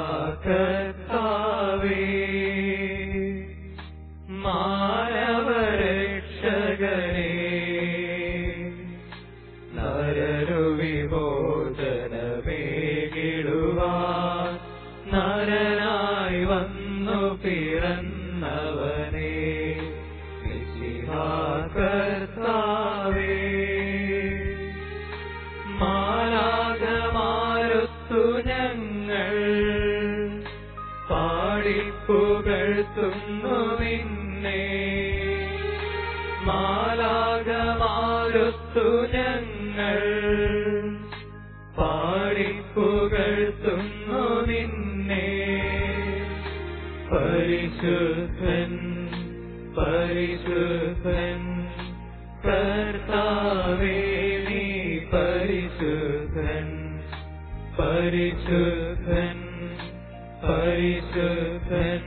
കർത്താവേ, മാനവരക്ഷകനേ, നരരുവിമോചനമേകിടുവാൻ നരനായി വന്നു പിറന്നവനേ, മിശിഹാ കർത്താവേ, മാലാഖമാരുത്തു ഞങ്ങൾ പാടിപ്പുകഴ്ത്തുന്നു നിന്നെ, മാലാഖമാരുത്തു ഞങ്ങൾ പാടിപ്പുകഴ്ത്തുന്നു നിന്നെ. പരിശുദ്ധൻ പരിശുദ്ധൻ കർത്താവേ, നീ പരിശുദ്ധൻ, പരിശുദ്ധൻ പരിശുദ്ധൻ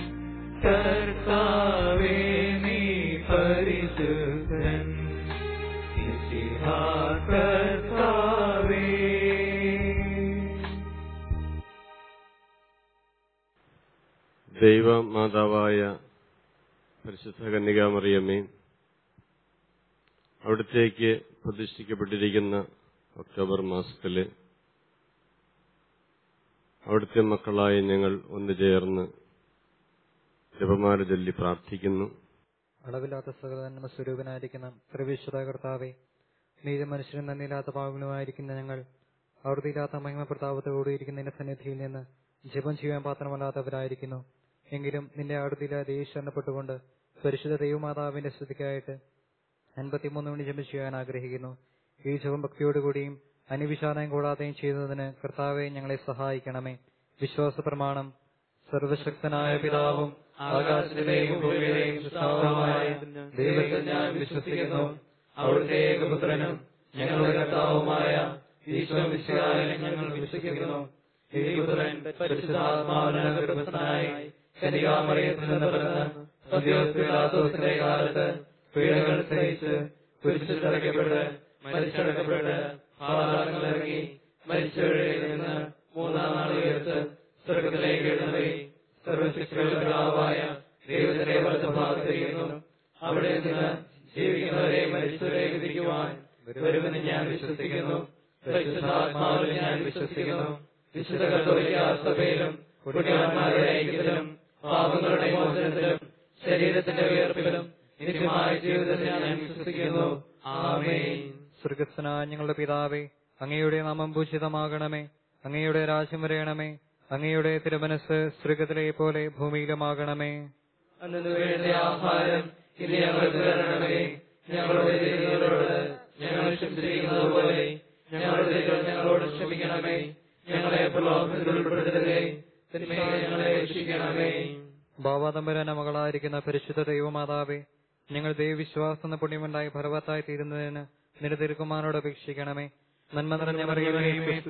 കർത്താവേ, നീ പരിശുദ്ധൻ, മിശിഹാ കർത്താവേ. ദൈവമാതാവായ പരിശുദ്ധ കന്യകാമറിയമ്മേ, അവിടത്തേക്ക് പ്രതിഷ്ഠിക്കപ്പെട്ടിരിക്കുന്ന ഒക്ടോബർ മാസത്തില് അവിടുത്തെ മക്കളായ ഞങ്ങൾ ഒന്നുചേർന്ന് ജപമാല ചൊല്ലി പ്രാർത്ഥിക്കുന്നു. അളവില്ലാത്ത സകലനന്മ സ്വരൂപനായിരിക്കുന്ന സർവ്വേശ്വര കർത്താവേ, നീതി മനുഷ്യനും നന്ദിയില്ലാത്ത പാവങ്ങളുമായിരിക്കുന്ന ഞങ്ങൾ അറുതിയില്ലാത്ത മഹിമ പ്രതാപത്തോടുകൂടിയിരിക്കുന്ന നിന്റെ സന്നിധിയിൽ നിന്ന് ജപം ചെയ്യാൻ പാത്രമല്ലാത്തവരായിരിക്കുന്നു. എങ്കിലും നിന്റെ അറുതിയില്ലാതെ ശരണപ്പെട്ടുകൊണ്ട് പരിശുദ്ധ ദൈവമാതാവിന്റെ സ്തുതിക്കായിട്ട് 53 മണി ജപം ചെയ്യാൻ ആഗ്രഹിക്കുന്നു. ഈ ജപം ഭക്തിയോടുകൂടിയും അനിവിഷാദം കൂടാതെയും ചെയ്യുന്നതിന് കർത്താവെ ഞങ്ങളെ സഹായിക്കണമേ. വിശ്വാസ പ്രമാണം. സർവശക്തനായ പിതാവും ആകാശത്തിലെയും ഭൂമിയിലെയും സൃഷ്ടാവുമായ ദൈവത്തിൽ ഞാൻ വിശ്വസിക്കുന്നു. അവിടുത്തെ ഏകപുത്രനും ഞങ്ങളുടെ കർത്താവുമായ ഈശോമിശിഹായിൽ ഞങ്ങൾ വിശ്വസിക്കുന്നു. ഈ പുത്രൻ പരിശുദ്ധാത്മാവിനാൽ ഗർഭസ്ഥനായി കന്യകാമറിയത്തിൽ നിന്ന് പിറന്ന് പന്തിയോസ് പീലാത്തോസിന്റെ കാലത്ത് പീഡകൾ സഹിച്ച് കുരിശിൽ തറയ്ക്കപ്പെട്ട് മരിച്ചടക്കപ്പെട്ട് പാതാളങ്ങളിറങ്ങി മരിച്ചവരിൽ നിന്ന് 3-ാം നാൾ ഉയർത്ത് സ്വർഗ്ഗത്തിലേക്ക് എഴുന്നള്ളി സർവശക്തികളുടെ പിതാവായ ദൈവത്തിന്റെ വലത്തുഭാഗത്തിരിക്കുന്നു. അവിടെ നിന്ന് ജീവിക്കുന്നവരെ മരിച്ചവരെ വിധിക്കുവാൻ വരുമെന്ന് ഞാൻ വിശ്വസിക്കുന്നു. പരിശുദ്ധാത്മാവിൽ ഞാൻ വിശ്വസിക്കുന്നു. വിശുദ്ധ കത്തോലിക്ക സഭയിലും പുണ്യവാന്മാരുടെ ഐക്യത്തിലും പാപങ്ങളുടെ മോചനത്തിലും ശരീരത്തിന്റെ ഉയർപ്പിലും നിത്യമായ ജീവിതത്തിൽ ഞാൻ വിശ്വസിക്കുന്നു. ആമേൻ. സ്വർഗ്ഗസ്ഥനായ ഞങ്ങളുടെ പിതാവേ, അങ്ങയുടെ നാമം പൂജിതമാകണമേ. അങ്ങയുടെ രാജ്യം വരയണമേ. അങ്ങയുടെ തിരുമനസ്സ് സ്വർഗ്ഗത്തിലെ പോലെ ഭൂമിയിലുമാകണമേ. അന്നു വേണ്ട ആഹാരം ഇനി ഞങ്ങൾക്ക് തരണമേ. ഞങ്ങളുടെ തെറ്റുകളോട് ഞങ്ങൾ ക്ഷമിച്ചിരിക്കുന്നത് പോലെ ഞങ്ങളുടെ തെറ്റുകൾ ഞങ്ങളോട് ക്ഷമിക്കണമേ. ഞങ്ങളെ പ്രലോഭനത്തിൽ ഉൾപ്പെടുത്തരുതേ, തിന്മയിൽ ഞങ്ങളെ രക്ഷിക്കണമേ. ഭാവാതമ്പരാന മകളായിരിക്കുന്ന പരിശുദ്ധ ദൈവമാതാവേ, ഞങ്ങൾ ദൈവവിശ്വാസം എന്ന പുണ്യമുണ്ടായി ഫലവത്തായി തീരുന്നതിന് നിന്റെ തിരുക്കുമാരനോട് അപേക്ഷിക്കണമേ. നന്മ നിറഞ്ഞ മറിയമേ,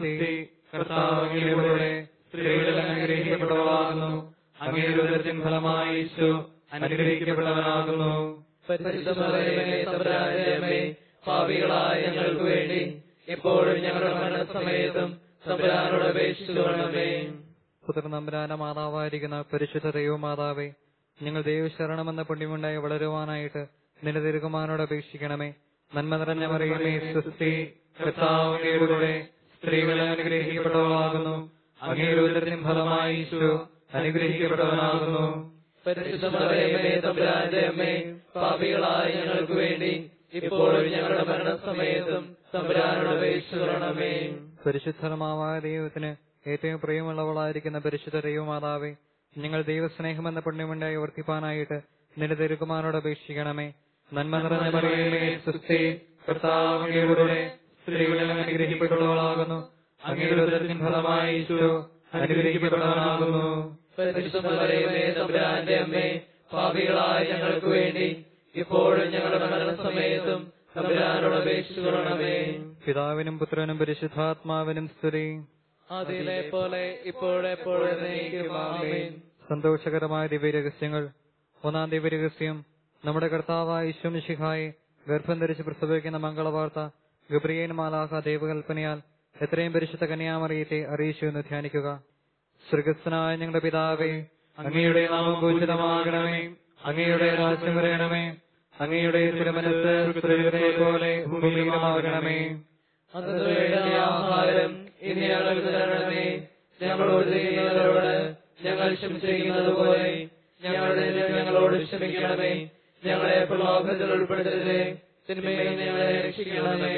കർത്താവ് അങ്ങയുടെ സ്ത്രീകളിൽ അനുഗ്രഹിക്കപ്പെട്ടവളാകുന്നു. അങ്ങയുടെ ഉദരത്തിൻ ഫലമായി ഈശോ അനുഗ്രഹിക്കപ്പെട്ടവനാകുന്നു. പരിശുദ്ധ മറിയമേ, തമ്പുരാന്റെ അമ്മേ, പാപികളായ ഞങ്ങൾക്ക് വേണ്ടി എപ്പോഴും ഞങ്ങളുടെ മരണസമയത്തും തമ്പുരാനോട് അപേക്ഷിച്ചുകൊള്ളണമേ. പുത്രനമ്പുരാന്റെ മാതാവായിരിക്കുന്ന പരിശുദ്ധ ദൈവമാതാവേ, ഞങ്ങൾ ദൈവശരണമെന്ന പുണ്യമുണ്ടായി വളരുവാനായിട്ട് നിന്റെ തിരുക്കുമാരനോട് അപേക്ഷിക്കണമേ. നന്മ നിറഞ്ഞ മറിയമേ, സ്വസ്തി, കർത്താവ് അങ്ങയുടെ കൂടെ സ്ത്രീകളിൽ അനുഗ്രഹിക്കപ്പെട്ടവളാകുന്നു. അങ്ങയുടെ ഉദരത്തിൻ ഫലമായി ഈശോ അനുഗ്രഹിക്കപ്പെട്ടവനാകുന്നു. പരിശുദ്ധ മറിയമേ, തമ്പുരാന്റെ അമ്മേ, പാപികളായ ഞങ്ങൾക്ക് വേണ്ടി ഇപ്പോഴും ഞങ്ങളുടെ മരണസമയത്തും തമ്പുരാനോട് അപേക്ഷിച്ചുകൊള്ളണമേ. പരിശുദ്ധമായ ദൈവത്തിന് ഏറ്റവും പ്രിയമുള്ളവളായിരിക്കുന്ന പരിശുദ്ധ ദൈവമാതാവേ, ഞങ്ങൾ ദൈവസ്നേഹമെന്ന പുണ്യമുണ്ടായി വർദ്ധിപ്പാനായിട്ട് നിന്റെ തിരുക്കുമാരനോട് അപേക്ഷിക്കണമേ. നന്മ നിറഞ്ഞ മറിയമേ, സ്വസ്തി, കർത്താവ് അങ്ങയുടെ കൂടെ സ്ത്രീകളിൽ അനുഗ്രഹിക്കപ്പെട്ടവളാകുന്നു. അങ്ങയുടെ ഉദരത്തിൻ ഫലമായി ഈശോ അനുഗ്രഹിക്കപ്പെട്ടവനാകുന്നു. പരിശുദ്ധ മറിയമേ, തമ്പുരാന്റെ അമ്മേ, പാപികളായ ഞങ്ങൾക്ക് വേണ്ടി ഇപ്പോഴും ഞങ്ങളുടെ മരണസമയത്തും തമ്പുരാനോട് അപേക്ഷിച്ചുകൊള്ളണമേ. പിതാവിനും പുത്രനും പരിശുദ്ധാത്മാവിനും സ്തുതി. അതിലെ പോലെ ഇപ്പോഴെപ്പോഴും എന്നേക്കും ആമേൻ. സന്തോഷകരമായ ദിവ്യരഹസ്യങ്ങൾ. 1-ാം ദിവ്യരഹസ്യം, നമ്മുടെ കർത്താവായ ഈശോ മിശിഹായെ ഗർഭം ധരിച്ച് പ്രസവിക്കുന്ന മംഗളവാർത്ത ഗബ്രിയേൽ മാലാഖ ദൈവകൽപ്പനയാൽ എത്രയും പരിശുദ്ധ കന്യാമറിയത്തെ അറിയിച്ചു എന്ന് ധ്യാനിക്കുക. സ്വർഗസ്ഥനായ ഞങ്ങളുടെ പിതാവേ, അങ്ങയുടെ നാമം പൂജിതമാകണമേ. അങ്ങയുടെ രാജ്യം വരണമേ. അങ്ങയുടെ തിരുമനസ്സ് സ്വർഗ്ഗത്തിലെ പോലെ ഭൂമിയിലുമാകണമേ. അന്നു വേണ്ട ആഹാരം ഇന്ന് ഞങ്ങൾക്ക് തരണമേ. ഞങ്ങളോട് ചെയ്യുന്നവരോട് ഞങ്ങൾ ക്ഷമിച്ചിരിക്കുന്നത് പോലെ ഞങ്ങളുടെ ഞങ്ങളോട് ക്ഷമിക്കണമേ. ഞങ്ങളെ പ്രലോഭനത്തിൽ ഉൾപ്പെടുത്തരുതേ, തിന്മയിൽ ഞങ്ങളെ രക്ഷിക്കണമേ.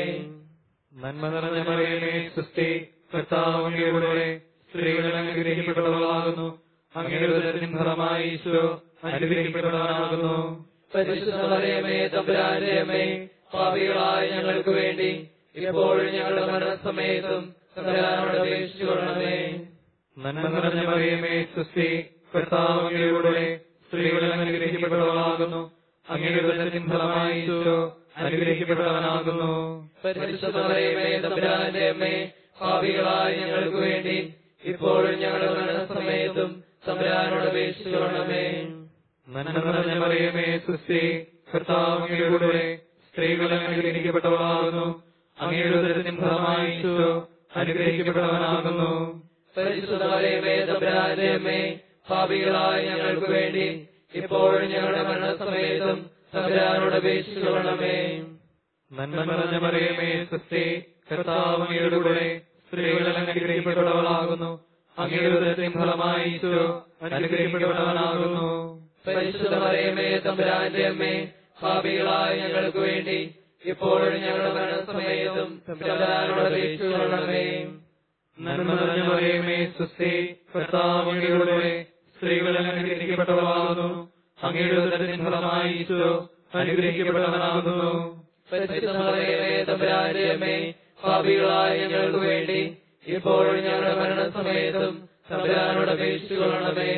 നന്മ നിറഞ്ഞ മറിയമേ, സ്വസ്തി, കർത്താവ് അങ്ങയോടുകൂടെ സ്ത്രീകളിൽ അനുഗ്രഹിക്കപ്പെട്ടവളാകുന്നു. അങ്ങയുടെ ഉദരത്തിൻ ഫലമായി ഈശോ അനുഗ്രഹിക്കപ്പെട്ടവനാകുന്നു. പരിശുദ്ധ മറിയമേ, തമ്പുരാന്റെ അമ്മേ, പാപികളായ ഞങ്ങൾക്ക് വേണ്ടി ഇപ്പോഴും ഞങ്ങളുടെ മരണസമയത്തും തമ്പുരാനോട് അപേക്ഷിച്ചുകൊള്ളണമേ. നന്മ നിറഞ്ഞ മറിയമേ, സ്വസ്തി, കർത്താവ് അങ്ങയോടുകൂടെ സ്ത്രീകളിൽ അനുഗ്രഹിക്കപ്പെട്ടവളാകുന്നു. അങ്ങയുടെ ഉദരത്തിൻ ഫലമായി ഈശോ അനുഗ്രഹിക്കപ്പെട്ടവനാകുന്നു. പരിശുദ്ധ മറിയമേ, തമ്പുരാന്റെ അമ്മേ, പാപികളായ ഞങ്ങൾക്ക് വേണ്ടി ഇപ്പോഴും ഞങ്ങളുടെ മരണസമയത്തും തമ്പുരാനോട് അപേക്ഷിച്ചുകൊള്ളണമേ. നന്മ നിറഞ്ഞ മറിയമേ, സ്വസ്തി, കർത്താവ് അങ്ങയോടുകൂടെ സ്ത്രീകളിൽ അനുഗ്രഹിക്കപ്പെട്ടവളാകുന്നു. അങ്ങയുടെ ഉദരത്തിൻ ഫലമായി ഈശോ അനുഗ്രഹിക്കപ്പെട്ടവനാകുന്നു. പരിശുദ്ധ മറിയമേ, തമ്പുരാന്റെ അമ്മേ, പാപികളായ ഞങ്ങൾക്ക് വേണ്ടി ഇപ്പോഴും ഞങ്ങളുടെ മരണസമയത്തും തമ്പുരാനോട് അപേക്ഷിച്ചുകൊള്ളണമേ. നന്മ നിറഞ്ഞ മറിയമേ, സ്വസ്തി, കർത്താവ് അങ്ങയോടുകൂടെ സ്ത്രീകളിൽ അനുഗ്രഹിക്കപ്പെട്ടവളാകുന്നു. അങ്ങയുടെ ഉദരത്തിൻ ഫലമായി ഈശോ അനുഗ്രഹിക്കപ്പെട്ടവനാകുന്നു. പരിശുദ്ധ മറിയമേ, തമ്പുരാന്റെ അമ്മേ, പാപികളായ ഞങ്ങൾക്ക് വേണ്ടി ഇപ്പോഴും ഞങ്ങളുടെ മരണസമയത്തും തമ്പുരാനോട് അപേക്ഷിച്ചുകൊള്ളണമേ. നന്മ നിറഞ്ഞ മറിയമേ, സ്വസ്തി, കർത്താവ് അങ്ങയോടുകൂടെ സ്ത്രീകളിൽ അനുഗ്രഹിക്കപ്പെട്ടവളാകുന്നു. അങ്ങയുടെ ഉദരത്തിൻ ഫലമായി ഈശോ അനുഗ്രഹിക്കപ്പെട്ടവനാകുന്നു. പരിശുദ്ധ മറിയമേ, തമ്പുരാന്റെ അമ്മേ, പാപികളായ ഞങ്ങൾക്ക് വേണ്ടി ഇപ്പോഴും ഞങ്ങളുടെ മരണസമയത്തും തമ്പുരാനോട് അപേക്ഷിച്ചുകൊള്ളണമേ.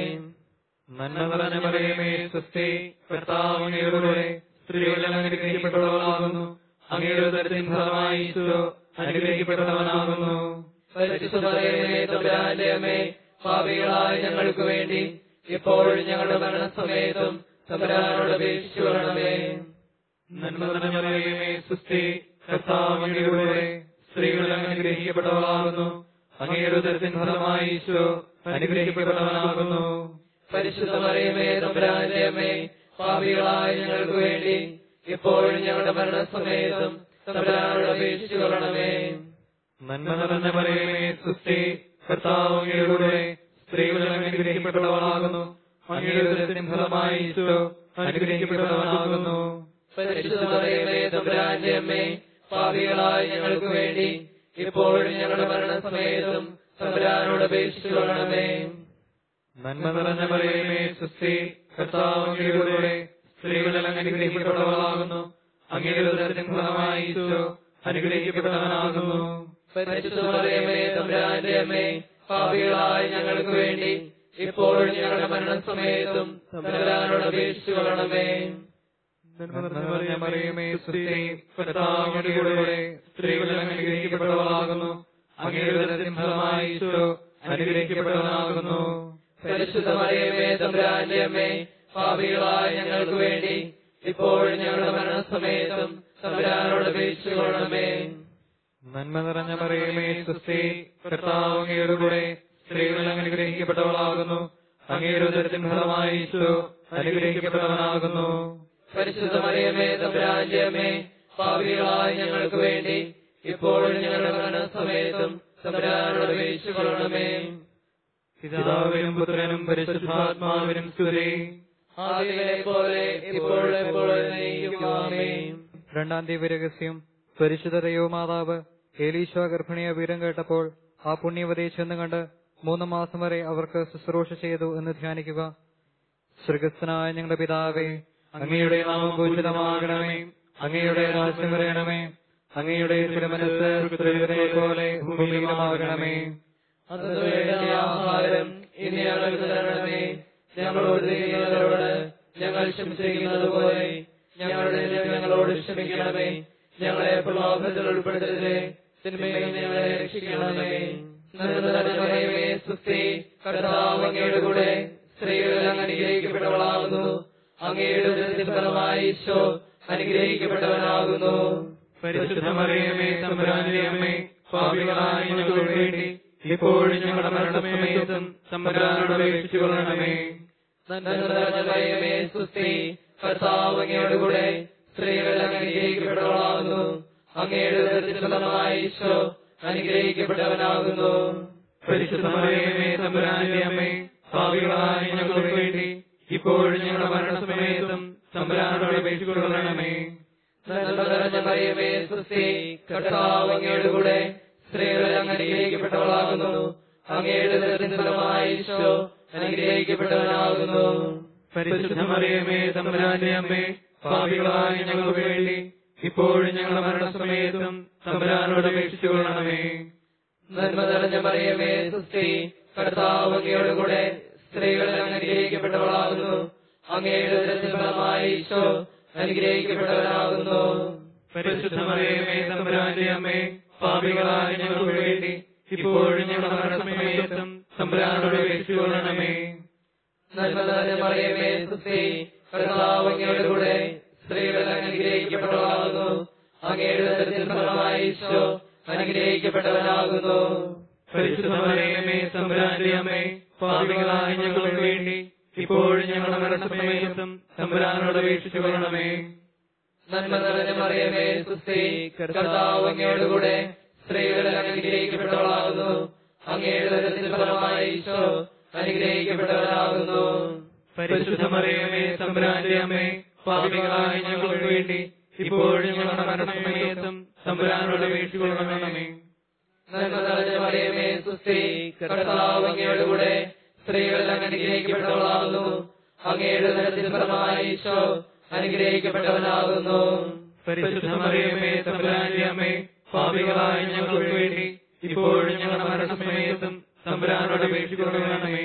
നന്മ നിറഞ്ഞ മറിയമേ, സ്വസ്തി, കർത്താവ് അങ്ങയോടുകൂടെ സ്ത്രീകളിൽ അനുഗ്രഹിക്കപ്പെട്ടവളാകുന്നു. അങ്ങയുടെ ഉദരത്തിൻ ഫലമായി ഈശോ അനുഗ്രഹിക്കപ്പെട്ടവനാകുന്നു. പരിശുദ്ധ മറിയമേ, തമ്പുരാന്റെ അമ്മേ, പാപികളായ ഞങ്ങൾക്ക് വേണ്ടി ഇപ്പോഴും ഞങ്ങളുടെ മരണസമയത്തും തമ്പുരാനോട് അപേക്ഷിച്ചുകൊള്ളണമേ. നന്മ നിറഞ്ഞ മറിയമേ, സ്വസ്തി, കർത്താവ് അങ്ങയോടുകൂടെ സ്ത്രീകളിൽ അനുഗ്രഹിക്കപ്പെട്ടവളാകുന്നു. അങ്ങയുടെ ഉദരത്തിൻ ഫലമായി ഈശോ അനുഗ്രഹിക്കപ്പെട്ടവനാകുന്നു. പരിശുദ്ധ മറിയമേ, തമ്പുരാന്റെ അമ്മേ, പാപികളായ ഞങ്ങൾക്ക് വേണ്ടി ഇപ്പോഴും ഞങ്ങളുടെ മരണസമയത്തും തമ്പുരാനോട് അപേക്ഷിച്ചുകൊള്ളണമേ. നന്മ നിറഞ്ഞ മറിയമേ, സ്വസ്തി, കർത്താവ് അങ്ങയോടുകൂടെ സ്ത്രീകളിൽ അനുഗ്രഹിക്കപ്പെട്ടവളാകുന്നു. അങ്ങയുടെ ഉദരത്തിൻ ഫലമായി ഈശോ അനുഗ്രഹിക്കപ്പെട്ടവനാകുന്നു. പരിശുദ്ധ മറിയമേ, തമ്പുരാന്റെ അമ്മേ, പാപികളായ ഞങ്ങൾക്ക് വേണ്ടി ഇപ്പോഴും ഞങ്ങളുടെ മരണസമയത്തും തമ്പുരാനോട് അപേക്ഷിച്ചുകൊള്ളണമേ. നന്മ നിറഞ്ഞ മറിയമേ, സ്വസ്തി, കർത്താവ് അങ്ങയോടുകൂടെ സ്ത്രീകളിൽ അനുഗ്രഹിക്കപ്പെട്ടവളാകുന്നു. അങ്ങയുടെ ഉദരത്തിൻ ഫലമായി ഈശോ അനുഗ്രഹിക്കപ്പെട്ടവനാകുന്നു. പരിശുദ്ധ മറിയമേ, തമ്പുരാന്റെ അമ്മേ, പാപികളായ ഞങ്ങൾക്ക് വേണ്ടി ഇപ്പോഴും ഞങ്ങളുടെ മരണസമയത്തും തമ്പുരാനോട് അപേക്ഷിച്ചുകൊള്ളണമേ. നന്മ നിറഞ്ഞ മറിയമേ, സ്വസ്തി, കർത്താവ് അങ്ങയോടുകൂടെ സ്ത്രീകളിൽ അനുഗ്രഹിക്കപ്പെട്ടവളാകുന്നു. അങ്ങയുടെ ഉദരത്തിൻ ഫലമായി ഈശോ അനുഗ്രഹിക്കപ്പെട്ടവനാകുന്നു. പരിശുദ്ധ മറിയമേ, തമ്പുരാന്റെ അമ്മേ, പാപികളായ ഞങ്ങൾക്ക് വേണ്ടി ഇപ്പോഴും ഞങ്ങളുടെ മരണസമയത്തും തമ്പുരാനോട് അപേക്ഷിച്ചുകൊള്ളണമേ. നന്മ നിറഞ്ഞ മറിയമേ, സ്വസ്തി, കർത്താവ് അങ്ങയോടുകൂടെ സ്ത്രീകളിൽ അനുഗ്രഹിക്കപ്പെട്ടവളാകുന്നു. അങ്ങയുടെ ഉദരത്തിൻ ഫലമായി ഈശോ അനുഗ്രഹിക്കപ്പെട്ടവനാകുന്നു. പരിശുദ്ധ മറിയമേ, തമ്പുരാന്റെ അമ്മേ, പാപികളായ ഞങ്ങൾക്ക് വേണ്ടി ഇപ്പോഴും ഞങ്ങളുടെ മരണസമയത്തും തമ്പുരാനോട് അപേക്ഷിച്ചുകൊള്ളണമേ. പിതാവിനും പുത്രനും പരിശുദ്ധാത്മാവിനും സ്തുതി. ആദിയിലെ പോലെ ഇപ്പോഴും എപ്പോഴും എന്നേക്കും ആമേൻ. രണ്ടാം ദിവ്യരഹസ്യം. പരിശുദ്ധ ദൈവമാതാവ് ഏലീശ ഗർഭിണിയെ വിവരം കേട്ടപ്പോൾ ആ പുണ്യവതിയെ ചെന്ന് കണ്ട് 3 മാസം വരെ അവർക്ക് ശുശ്രൂഷ ചെയ്തു എന്ന് ധ്യാനിക്കുക. സ്വർഗസ്ഥനായ ഞങ്ങളുടെ പിതാവേ, അങ്ങയുടെ നാമം പൂജിതമാകണമേ. അങ്ങയുടെ രാജ്യം വരണമേ. അങ്ങയുടെ തിരുമനസ്സ് സ്വർഗ്ഗത്തിലെ പോലെ ഭൂമിയിലുമാകണമേ. അന്നു വേണ്ട ആഹാരം ഇന്ന് ഞങ്ങൾക്ക് തരണമേ. ഞങ്ങളോട് ചെയ്യുന്നവരോട് ഞങ്ങൾ ക്ഷമിച്ചിരിക്കുന്നത് പോലെ ഞങ്ങളുടെ ഞങ്ങളോട് ക്ഷമിക്കണമേ. ഞങ്ങളെ പ്രലോഭനത്തിൽ ഉൾപ്പെടുത്തരുതേ, തിന്മയിൽ ഞങ്ങളെ രക്ഷിക്കണമേ. മറിയമേ, സ്തുതി, കർത്താവ് അങ്ങയുടെ കൂടെ സ്ത്രീകളിൽ അങ്ങ് അനുഗ്രഹിക്കപ്പെട്ടവളാകുന്നു. അങ്ങയുടെ ഉദരത്തിൻ ഫലമായി ഈശോ അനുഗ്രഹിക്കപ്പെട്ടവനാകുന്നു. പരിശുദ്ധ മറിയമേ, തമ്പുരാന്റെ അമ്മേ, പാപികളായ ഞങ്ങൾക്ക് വേണ്ടി ഇപ്പോഴും ഞങ്ങളുടെ മരണസമയത്തും തമ്പുരാനോട് അപേക്ഷിച്ചുകൊള്ളണമേ. കർത്താവ് അങ്ങയോടുകൂടെ സ്ത്രീകൾ അനുഗ്രഹിക്കപ്പെട്ടവളാകുന്നു. അങ്ങയുടെ ഉദരത്തിൻ ഫലമായ ഈശോ അനുഗ്രഹിക്കപ്പെട്ടവനാകുന്നു. പരിശുദ്ധ മറിയമേ, തമ്പുരാന്റെ അമ്മേ, പാപികളായ ഞങ്ങൾക്ക് വേണ്ടി ഇപ്പോഴും ഞങ്ങളുടെ മരണസമയത്തും തമ്പുരാനോട് അപേക്ഷിച്ചുകൊള്ളണമേ. മറിയമേ, സുസ്തി, കർത്താവ് അങ്ങയോടുകൂടെ സ്ത്രീകൾ അനുഗ്രഹിക്കപ്പെട്ടവളാകുന്നു. അങ്ങയുടെ ഉദരത്തിൻ ഫലമായ ഈശോ അനുഗ്രഹിക്കപ്പെട്ടവനാകുന്നു. പരിശുദ്ധ മറിയമേ, തമ്പുരാന്റെ അമ്മേ, പാപികളായ ഞങ്ങൾക്ക് വേണ്ടി ഇപ്പോഴും ഞങ്ങളുടെ മരണസമയത്തും തമ്പുരാനോട് അപേക്ഷിച്ചുകൊള്ളണമേ. നന്മ നിറഞ്ഞ മറിയമേ, സുസ്തി, കർത്താവ് അങ്ങയോടുകൂടെ സ്ത്രീകൾ അനുഗ്രഹിക്കപ്പെട്ടവളാകുന്നു. അങ്ങയുടെ ഉദരത്തിൻ ഫലമായ ഈശോ അനുഗ്രഹിക്കപ്പെട്ടവനാകുന്നു. പരിശുദ്ധ മറിയമേ, തമ്പുരാന്റെ അമ്മേ, പാപികളായ ഞങ്ങൾക്ക് വേണ്ടി ഇപ്പോഴും ഞങ്ങളുടെ മരണസമയത്തും തമ്പുരാനോട് അപേക്ഷിച്ചുകൊള്ളണമേ. നന്മ നിറഞ്ഞ മറിയമേ, സുസ്തി, കർത്താവ് അങ്ങയോടുകൂടെ സ്ത്രീകൾ അനുഗ്രഹിക്കപ്പെട്ടവളാകുന്നു. അങ്ങയുടെ ഉദരത്തിൻ ഫലമായ ഈശോ അനുഗ്രഹിക്കപ്പെട്ടവനാകുന്നു. പരിശുദ്ധ മറിയമേ, തമ്പുരാന്റെ അമ്മേ, പാപികളായ ഞങ്ങൾക്ക് വേണ്ടി ഇപ്പോഴും ഞങ്ങളുടെ മരണസമയത്തും തമ്പുരാനോട് അപേക്ഷിച്ചുകൊള്ളണമേ. നന്മ നിറഞ്ഞ മറിയമേ, സുസ്തി, കർത്താവ് അങ്ങയോടുകൂടെ സ്ത്രീകൾ അനുഗ്രഹിക്കപ്പെട്ടവളാകുന്നു. അങ്ങയുടെ ഉദരത്തിൻ ഫലമായ ഈശോ അനുഗ്രഹിക്കപ്പെട്ടവനാകുന്നു. പരിശുദ്ധ മറിയമേ, തമ്പുരാന്റെ അമ്മേ, പാപികളായ ഞങ്ങൾക്ക് വേണ്ടി ഇപ്പോഴും ഞങ്ങളുടെ മരണസമയത്തും തമ്പുരാനോട് അപേക്ഷിച്ചുകൊള്ളണമേ. നന്മ നിറഞ്ഞ മറിയമേ, സുസ്തി, കർത്താവ് അങ്ങയോടുകൂടെ സ്ത്രീകൾ അനുഗ്രഹിക്കപ്പെട്ടവളാകുന്നു. അങ്ങയുടെ ഉദരത്തിൻ ഫലമായ ഈശോ അനുഗ്രഹിക്കപ്പെട്ടവനാകുന്നു. പരിശുദ്ധ മറിയമേ, തമ്പുരാന്റെ അമ്മേ, പാപികളായ ഞങ്ങൾക്ക് വേണ്ടി ഇപ്പോഴും ഞങ്ങളുടെ മരണസമയത്തും തമ്പുരാനോട് അപേക്ഷിച്ചുകൊള്ളണമേ.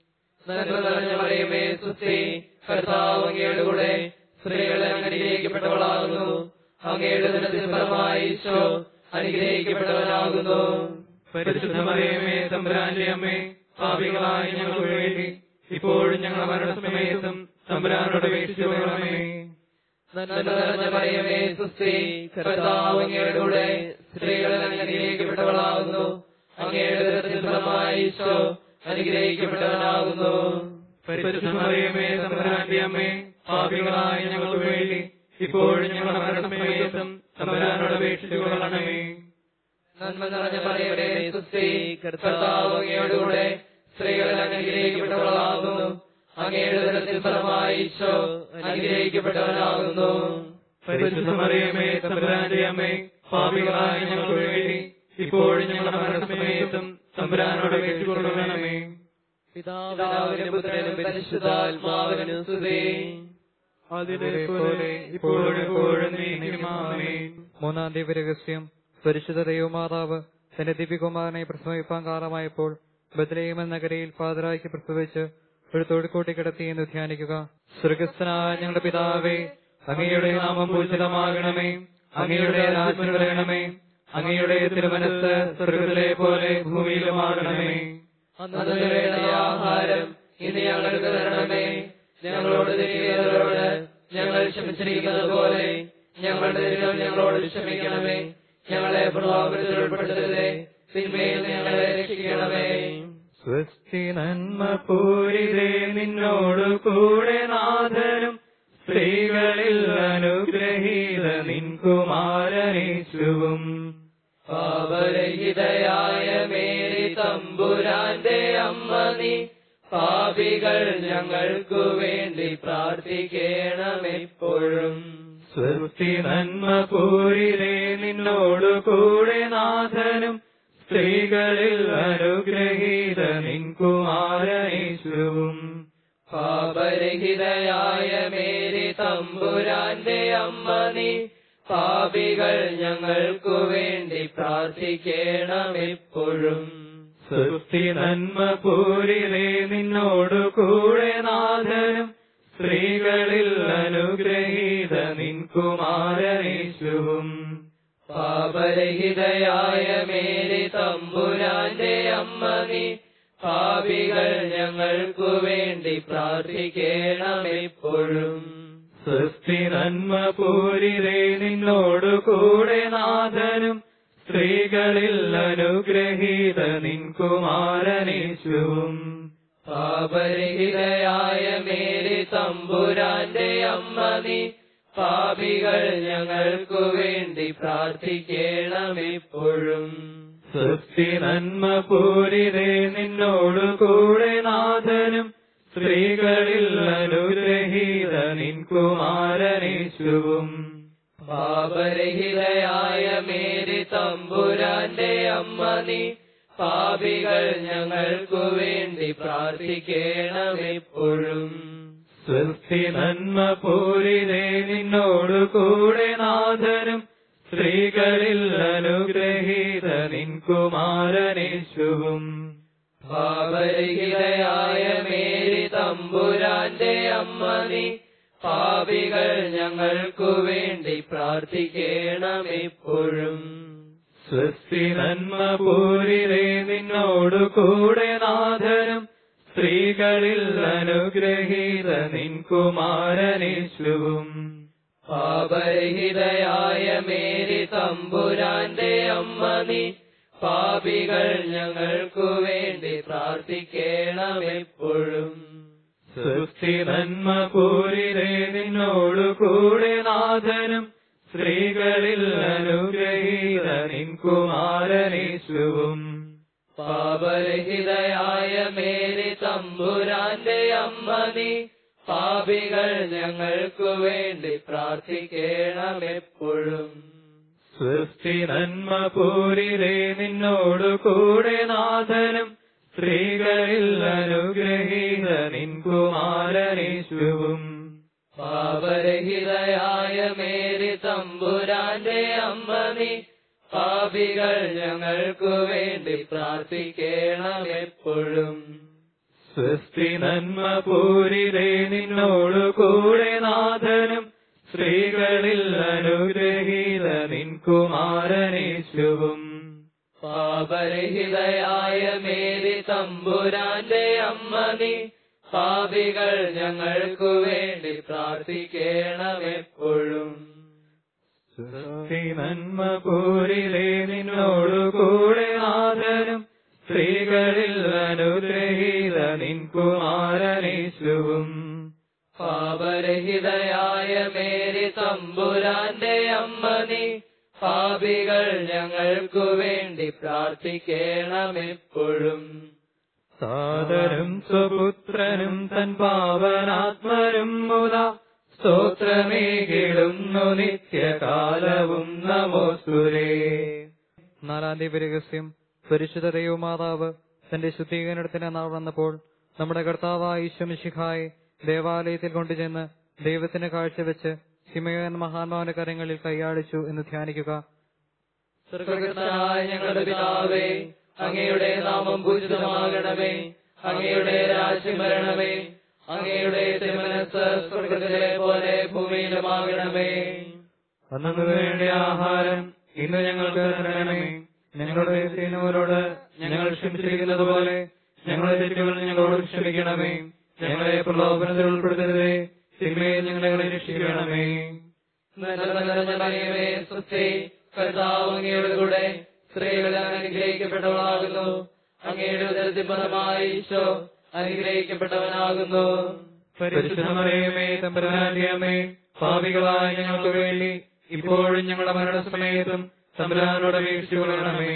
നന്മ നിറഞ്ഞ മറിയമേ, സുസ്തി, കർത്താവ് അങ്ങയോടുകൂടെ സ്ത്രീകൾ അനുഗ്രഹിക്കപ്പെട്ടവളാകുന്നു. അങ്ങയുടെ ഉദരത്തിൻ ഫലമായ ഈശോ അനുഗ്രഹിക്കപ്പെട്ടവനാകുന്നു. പരിശുദ്ധ മറിയമേ, തമ്പുരാന്റെ അമ്മേ, പാപികളായ ഞങ്ങൾക്ക് വേണ്ടി ഇപ്പോഴും ഞങ്ങളുടെ മരണസമയത്തും തമ്പുരാനോട് അപേക്ഷിച്ചുകൊള്ളണമേ. നന്മ നിറഞ്ഞ മറിയമേ, സുസ്തി, കർത്താവ് അങ്ങയോടുകൂടെ സ്ത്രീകൾ അനുഗ്രഹിക്കപ്പെട്ടവളാകുന്നു. അങ്ങയുടെ ഉദരത്തിൻ ഫലമായ ഈശോ അനുഗ്രഹിക്കപ്പെട്ടവനാകുന്നു. പരിശുദ്ധ മറിയമേ, തമ്പുരാന്റെ അമ്മേ, പാപികളായ ഞങ്ങൾക്ക് വേണ്ടി ഇപ്പോഴും ഞങ്ങളുടെ മരണസമയത്തും തമ്പുരാനോട് അപേക്ഷിച്ചുകൊള്ളണമേ. നന്മ നിറഞ്ഞ മറിയമേ, സുസ്തി, കർത്താവ് അങ്ങയോടുകൂടെ സ്ത്രീകൾ അനുഗ്രഹിക്കപ്പെട്ടവളാകുന്നു. അങ്ങയുടെ ഉദരത്തിൻ ഫലമായ ഈശോ അനുഗ്രഹിക്കപ്പെട്ടവനാകുന്നു. പരിശുദ്ധ മറിയമേ, തമ്പുരാന്റെ അമ്മേ, പാപികളായ ഞങ്ങൾക്ക് വേണ്ടി ഇപ്പോഴും ഞങ്ങളുടെ മരണസമയത്തും തമ്പുരാനോട് അപേക്ഷിച്ചുകൊള്ളണമേ. പിതാവിനും പുത്രനും പരിശുദ്ധാത്മാവിനും സ്തുതി. അതിനെപ്പോലെ ഇപ്പോഴും എപ്പോഴും എന്നേക്കും ആമേൻ. മൂന്നാം ദിവ്യരഹസ്യം. പരിശുദ്ധ ദൈവമാതാവ് തന്റെ ദിവ്യകുമാരനെ പ്രസവിപ്പാൻ കാലമായപ്പോൾ ബത്ലഹേം എന്ന നഗരയിൽ പാതിരായ്ക്ക് പ്രസവിച്ച് ഒരു തൊഴുക്കോട്ടി കിടത്തി എന്ന് ധ്യാനിക്കുക. സ്വർഗസ്ഥനായ ഞങ്ങളുടെ പിതാവേ, അങ്ങയുടെ നാമം പൂജിതമാകണമേ. അങ്ങയുടെ രാജ്യം വരണമേ. അങ്ങയുടെ തിരുമനസ്സ് സ്വർഗത്തിലെ പോലെ ഭൂമിയിലുമാകണമേ. അന്നത്തെ വേണ്ട ആഹാരം ഇന്ന് ഞങ്ങൾക്ക് തരണമേ. ഞങ്ങളോട് തെറ്റിയവരോട് ഞങ്ങൾ ക്ഷമിച്ചിരിക്കുന്നത് പോലെ ഞങ്ങളുടെ തെറ്റുകൾ ഞങ്ങളോട് ക്ഷമിക്കണമേ. ഞങ്ങളെ പ്രലോഭനത്തിൽ ഉൾപ്പെടുത്തരുതേ, തിന്മയിൽ ഞങ്ങളെ രക്ഷിക്കണമേ. സ്വസ്തി നന്മ പൂരിതേ, നിന്നോടു കൂടെ നാഥനും സ്ത്രീകളിൽ അനുഗ്രഹീത നിൻ കുമാരനേശുവും. പാപരഹിതയായ മേരി തമ്പുരാന്റെ അമ്മ നീ, പാപികൾ ഞങ്ങൾക്കു വേണ്ടി പ്രാർത്ഥിക്കണമെപ്പോഴും. സ്വസ്തി നന്മ പൂരിതേ, നിന്നോടു കൂടെ നാഥനും സ്ത്രീകളിൽ അനുഗ്രഹീത നിൻ കുമാരനേശുവും. പാപരഹിതയായ മേരി തമ്പുരാന്റെ അമ്മ നീ, പാപികൾ ഞങ്ങൾക്കു വേണ്ടി പ്രാർത്ഥിക്കണമെപ്പോഴും. സ്വസ്തി നന്മ പൂരിതേ, നിന്നോടു കൂടെ നാഥനും സ്ത്രീകളിൽ അനുഗ്രഹീത നിൻ കുമാരനേശുവും. പാപരഹിതയായ മേരി തമ്പുരാന്റെ അമ്മ നീ, പാപികൾ ഞങ്ങൾക്കു വേണ്ടി പ്രാർത്ഥിക്കണമെപ്പോഴും. സ്വസ്തി നന്മ പൂരിതേ, നിന്നോടു കൂടെ നാഥനും സ്ത്രീകളിൽ അനുഗ്രഹീത നിൻ കുമാരനേശുവും. പാപരഹിതയായ മേരി തമ്പുരാന്റെ അമ്മ നീ, പാപികൾ ഞങ്ങൾക്കു വേണ്ടി പ്രാർത്ഥിക്കണമെപ്പോഴും. സ്വസ്തി നന്മ പൂരിതേ നിന്നോടു കൂടെ നാഥനും, സ്ത്രീകളിൽ അനുഗ്രഹീത നിൻ കുമാരനേശുവും. പാപരഹിതയായ മേരി തമ്പുരാന്റെ അമ്മ നീ, പാപികൾ ഞങ്ങൾക്കു വേണ്ടി പ്രാർത്ഥിക്കണമെപ്പോഴും. സ്വസ്തി നന്മ പൂരിതേ നിന്നോടു കൂടെ നാഥനും, സ്ത്രീകളിൽ അനുഗ്രഹീത നിൻ കുമാരനേശുവും. പാപരഹിതയായ മേരി തമ്പുരാന്റെ അമ്മ നീ, പാപികൾ ഞങ്ങൾക്കു വേണ്ടി പ്രാർത്ഥിക്കണമെപ്പോഴും. സ്വസ്തി നന്മ പൂരിതേ നിന്നോടു കൂടെ നാഥനും, സ്ത്രീകളിൽ അനുഗ്രഹീത നിൻ കുമാരനേശുവും. പാപരഹിതയായ മേരി തമ്പുരാന്റെ അമ്മ നീ, പാപികൾ ഞങ്ങൾക്കു വേണ്ടി പ്രാർത്ഥിക്കണമെപ്പോഴും. സ്വസ്തി നന്മ പൂരിതേ നിന്നോടു കൂടെ നാഥനും, സ്ത്രീകളിൽ അനുഗ്രഹീത നിൻ കുമാരനേശുവും. പാപരഹിതയായ മേരി തമ്പുരാന്റെ അമ്മ നീ, പാപികൾ ഞങ്ങൾക്കു വേണ്ടി പ്രാർത്ഥിക്കണമെപ്പോഴും. സ്വസ്തി നന്മ പൂരിതേ നിന്നോടു കൂടെ നാഥനും, സ്ത്രീകളിൽ അനുഗ്രഹീത നിൻ കുമാരനേശുവും. പാപരഹിതയായ മേരി തമ്പുരാന്റെ അമ്മ നീ, പാപികൾ ഞങ്ങൾക്കു വേണ്ടി പ്രാർത്ഥിക്കണമെപ്പോഴും. സ്വസ്തി നന്മ പൂരിതേ നിന്നോടു കൂടെ നാഥനും, സ്ത്രീകളിൽ അനുഗ്രഹീത നിൻ കുമാരനേശുവും. പാപരഹിതയായ മേരി തമ്പുരാന്റെ അമ്മ നീ, പാപികൾ ഞങ്ങൾക്കു വേണ്ടി പ്രാർത്ഥിക്കണമെപ്പോഴും. സ്വസ്തി നന്മ പൂരിതേ നിന്നോടു കൂടെ നാഥനും, സ്ത്രീകളിൽ അനുഗ്രഹീത നിൻ കുമാരനേശുവും. പാപരഹിതയായ മേരി തമ്പുരാന്റെ അമ്മ നീ, പാപികൾ ഞങ്ങൾക്കു വേണ്ടി പ്രാർത്ഥിക്കണമെപ്പോഴും. സാദരം സ്വപുത്രനും തൻ പാവനാത്മനും മുതാ, സ്തോത്രമേകിടുന്നു നിത്യകാലവും നമോസ്തുതേ. നാലാം ദിവ്യരഹസ്യം. പരിശുദ്ധ ദൈവമാതാവ് തന്റെ ശുദ്ധീകരണത്തിന് നാൾ വന്നപ്പോൾ നമ്മുടെ കർത്താവായ ഈശോ മിശിഹായെ ദേവാലയത്തിൽ കൊണ്ടുചെന്ന് ദൈവത്തിന് കാഴ്ചവെച്ച് ശിമയോൻ മഹാന്മാവിന്റെ കരങ്ങളിൽ കൈയാടിച്ചു എന്ന് ധ്യാനിക്കുക. സ്വർഗ്ഗസ്ഥനായ ഞങ്ങളുടെ പിതാവേ, അങ്ങയുടെ നാമം പൂജിതമാകണമേ. അങ്ങയുടെ രാജ്യം വരണമേ. അങ്ങയുടെ തിരുമനസ്സ് സ്വർഗ്ഗത്തിലെ പോലെ ഭൂമിയിലുമാകണമേ. അന്നു വേണ്ട ആഹാരം ഇന്ന് ഞങ്ങൾക്ക് തരണമേ. ഞങ്ങളുടെ ചെയ്യുന്നവരോട് ഞങ്ങൾ ക്ഷമിച്ചിരിക്കുന്നത് പോലെ ഞങ്ങളുടെ തെറ്റുകൾ ഞങ്ങളോട് ക്ഷമിക്കണമേ. ഞങ്ങളെ പ്രലോഭനത്തിൽ ഉൾപ്പെടുത്തരുതേ, തിന്മയെ ഞങ്ങളെ രക്ഷിക്കണമേ. മറിയമേ സ്വസ്തി, കർത്താവ് അങ്ങയുടെ കൂടെ സ്ത്രീകൾ അനുഗ്രഹിക്കപ്പെട്ടവളാകുന്നു. അങ്ങയുടെ ഉദരത്തിൻ ഫലമായി ഈശോ അനുഗ്രഹിക്കപ്പെട്ടവനാകുന്നു. പരിശുദ്ധ മറിയമേ തമ്പുരാന്റെ അമ്മേ, പാപികളായ ഞങ്ങൾക്ക് വേണ്ടി ഇപ്പോഴും ഞങ്ങളുടെ മരണസമയത്തും തമ്പുരാനോട് അപേക്ഷിച്ചുകൊള്ളണമേ.